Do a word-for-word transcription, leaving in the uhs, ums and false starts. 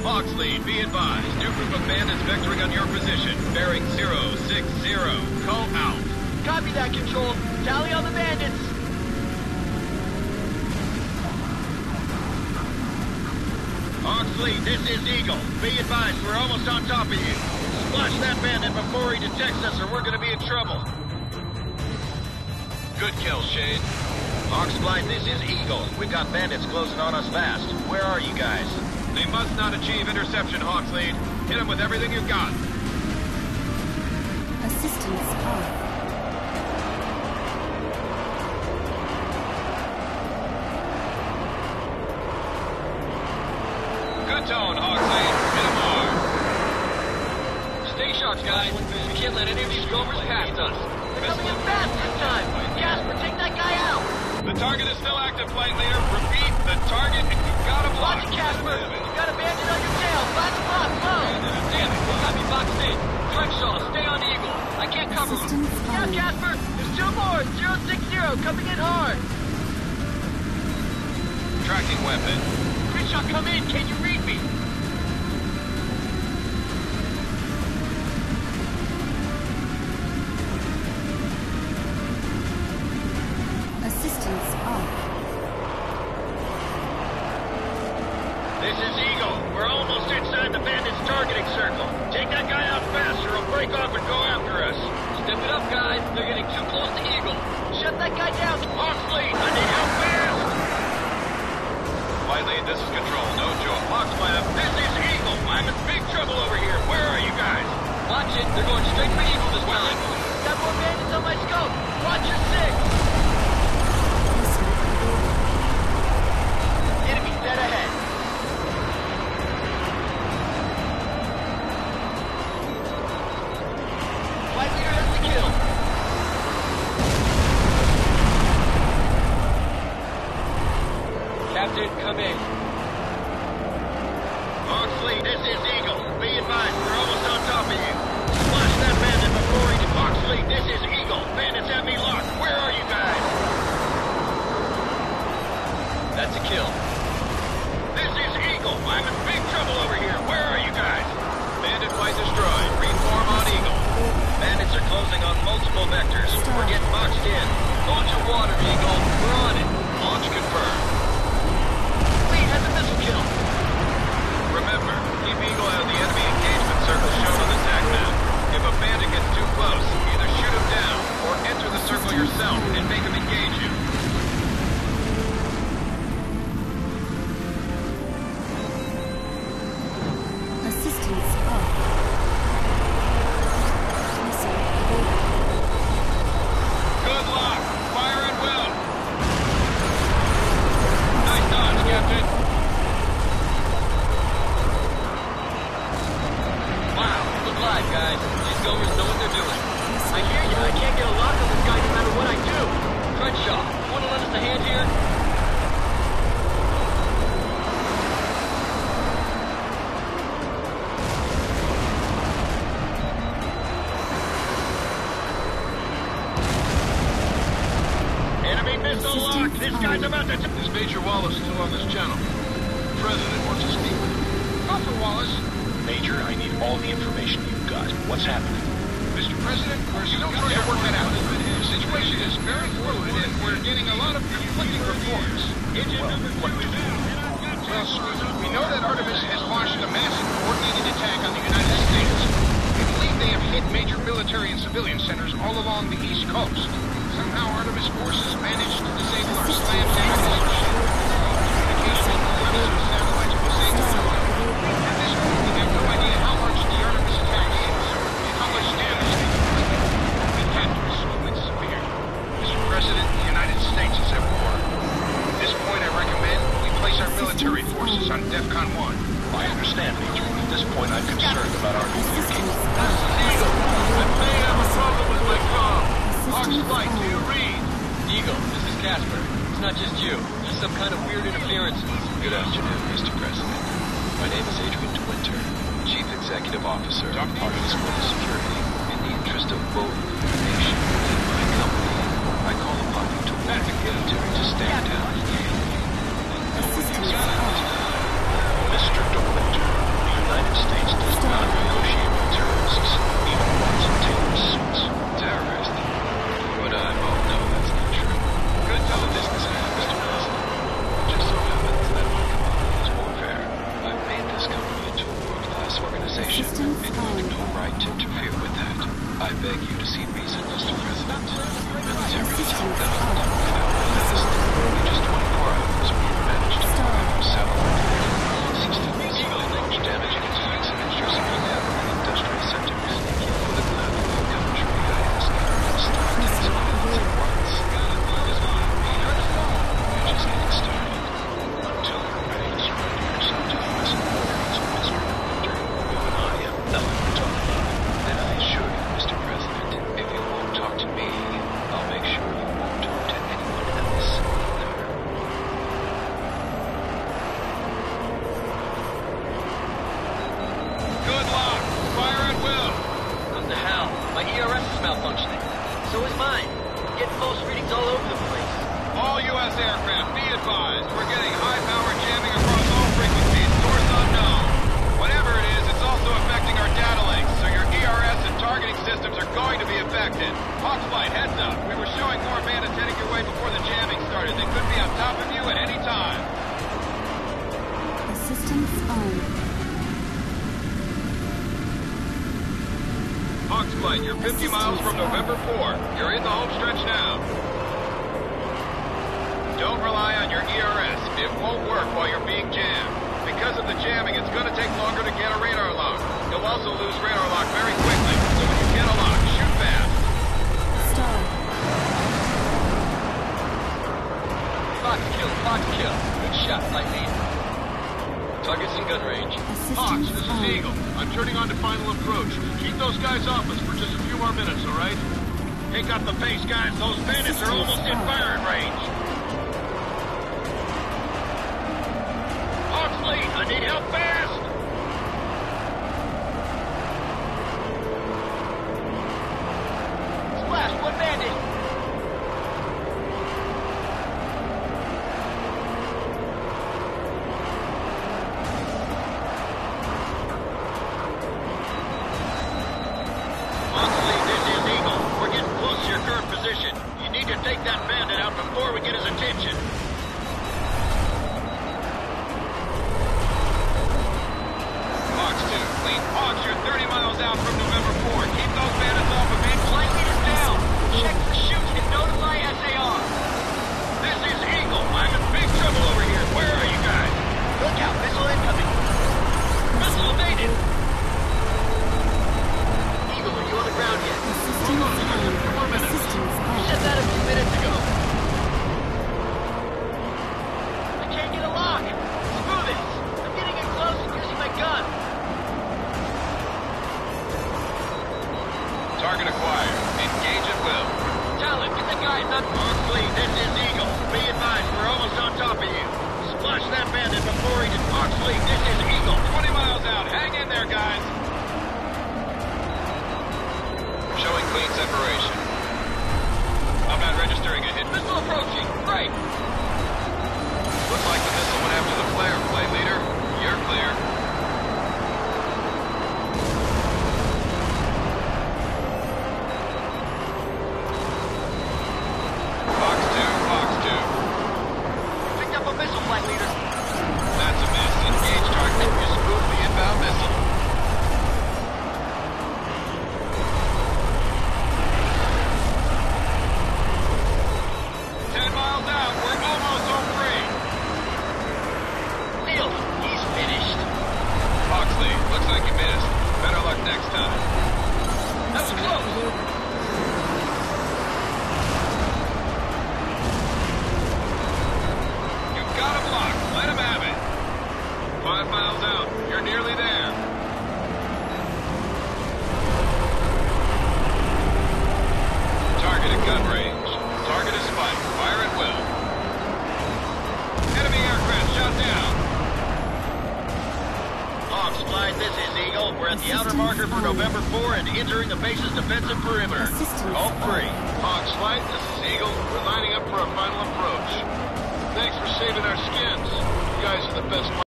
Hawks lead, be advised. New group of bandits vectoring on your position. Bearing zero six zero. Call out. Copy that, Control. Tally on the bandits. Hawks lead, this is Eagle. Be advised, we're almost on top of you. Splash that bandit before he detects us or we're gonna be in trouble. Good kill, Shade. Hawks Flight, this is Eagle. We've got bandits closing on us fast. Where are you guys? They must not achieve interception, Hawks lead. Hit them with everything you've got. Assistance off. Good tone, Hawks lead. Hit them hard. Stay sharp, guys. We can't let any of these gophers past us. They're coming in fast this time. Jasper, take that guy out. The target is still active, Flight Leader. Repeat, the target, you gotta block. Watch it, Casper. You got a bandit on your tail. Find the block, slow. Damn it, they got me boxed in. Crenshaw, stay on Eagle. I can't cover him. Yeah, Casper. There's two more. zero six zero coming in hard. Tracking weapon. Crenshaw, come in. Can you read me? Assistance off. This is Eagle. We're almost inside the bandits' targeting circle. Take that guy out fast or he'll break off and go after us. Step it up, guys. They're getting too close to Eagle. Shut that guy down. Hawks lead, I need help fast. Flight lead, this is Control. No joke. Hawks lab, this is Eagle. I'm in big trouble over here. Where are you guys? Watch it. They're going straight for Eagle this time. Got more bandits on my scope. Watch your six. Enemy dead ahead. Flight leader has the kill. Captain, come in. Hawks lead, this is Eagle. Be advised, we're almost on top of you. Splash that bandit before he... Hawks lead, this is Eagle. Bandits have me locked. Where are you guys? That's a kill. This is Eagle. I'm in big trouble over here. Where are you guys? Bandit flight destroyed. Reform on Eagle. Bandits are closing on multiple vectors. We're getting boxed in. Hold your water, Eagle. We're on it. Launch confirmed. Lead has a missile kill. Remember, keep Eagle out of the enemy engagement circle shown on the tac map. If a bandit gets too close, either shoot him down or enter the circle yourself and make him engage you. Assistance off. Missile Good luck. Fire at will. Nice dodge, Captain. Wow, look live, guys. These goers know what they're doing. I hear you. I can't get a lock on this guy no matter what I do. Crenshaw, you want to lend us a hand here? Enemy missile locked. This guy's about to... Is Major Wallace still on this channel? The President wants to speak with you. Officer Wallace. Major, I need all the information you've got. What's happening? Mister President, we're still trying to work that out. The situation is very fluid, and we're getting a lot of conflicting reports. Well, what do you do? Well, we know that Artemis has launched a massive coordinated attack on the United States. We believe they have hit major military and civilian centers all along the East Coast. Somehow Artemis forces managed to disable our slam down ship. Communication and satellites were disabled. At this point, we have no idea how much the Artemis attack is, and how much damage they inflicted. We have to assume it's severe. Mister President, the United States is at war. At this point, I recommend we place our military forces on DEFCON one. I understand, Major. At this point, I'm concerned about our nuclear capabilities. This is Eagle. I may have a problem with my comm. Hawks Flight, do you read? Eagle, this is Casper. It's not just you. There's some kind of weird interference. Good afternoon, Mister President. My name is Adrian DeWinter, Chief Executive Officer of Artemis Global Security. In the interest of both the nation and my company, I call upon you to order the military to stand down. Mister DeWinter, right to interfere with that. I beg you to see reason, Mister President. Your military is outgunned and outclassed. In just twenty-four hours, we have managed to provide our satellite systems, launch damaging attacks and intrusive attack on industrial sectors. For the good of the country, I ask you to stop these violence at once. This will not be our fault. We're just getting started. Until you're ready to surrender yourself to the U S authorities, Mister Commander, you and I have nothing to talk about. And I assure you, Mister President, if you won't talk to me, I'll make sure you won't talk to anyone else either. Good luck! Fire at will! What the hell? My E R S is malfunctioning. So is mine. Getting false readings all over the place. All U S aircraft, be advised. We're getting high-power jamming across all frequencies. Source unknown. Whatever it is, it's also affecting our data links, so your E R S and targeting systems are going to be affected. Hawks Flight, heads up. We were showing more bandits heading your way before the jamming started. They could be on top of you at any time. Assistance on. Hawks Flight, you're fifty miles from November fourth. You're in the home stretch now. Don't rely on your E R S. It won't work while you're being jammed. Because of the jamming, it's going to take longer to get a radar lock. You'll also lose radar lock very quickly, so when you get a lock, shoot fast. Star. Fox kill, Fox kill. Good shot, Lightning. Target's in gun range. Hawks, Assistance this is on. Eagle. I'm turning on to final approach. Keep those guys off us for just a few more minutes, all right? Pick up the pace, guys. Those bandits are almost in firing range. Hawks lead. I need help fast. Splash, one bandit. Honestly, this is Eagle. We're getting close to your current position. You need to take that bandit out before we get his attention. Hawks two, clean. Hawks, you're thirty miles out from November fourth. Keep those bandits off of me. Flight lead is down. Check for shoots and notify S A R. This is Eagle. I'm in big trouble over here. Where are you guys? Look out, missile incoming. Missile evaded. Eagle, are you on the ground yet? Assistance on. Assistance on. Said that a few minutes ago. I can't get a lock. Screw this. I'm getting in close and using my gun. Target acquired. Engage at will. Talon, get the guys on. Honestly, this is Eagle. Be advised, we're almost on top of you. Splash that bandit before he... Oxley, this is Eagle. twenty miles out. Hang in there, guys. Showing clean separation. I'm not registering a hit. Missile approaching. Great. Looks like the missile went after the flare. Flight leader, you're clear. Fox two, Fox two. Picked up a missile, flight leader. That's a miss. Engage target. You spoofed the inbound missile. Ten miles out. We're almost home free. Neil, he's finished. Foxley, looks like you missed. Better luck next time. That was close. You've got him locked. Let him have it. Five miles out. You're nearly there. Target at gun range. Target is spiked. Fire at will. Enemy aircraft shot down. Hawks Flight, this is Eagle. We're at the outer marker for November fourth and entering the base's defensive perimeter. All free. Hawks Flight, this is Eagle. We're lining up for our final approach. Thanks for saving our skins. You guys are the best.